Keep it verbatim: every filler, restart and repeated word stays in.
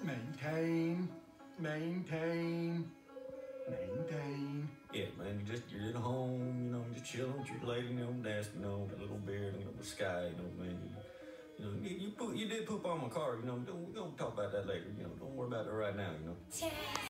Maintain, maintain, maintain. Yeah, man, you just, you're at home, you know, just chilling with your lady, you know, desk, you know, with a little beard, you know, the sky, you know, man. You, you know, you, you, poop, you did poop on my car, you know, don't, we don't talk about that later, you know, don't worry about it right now, you know.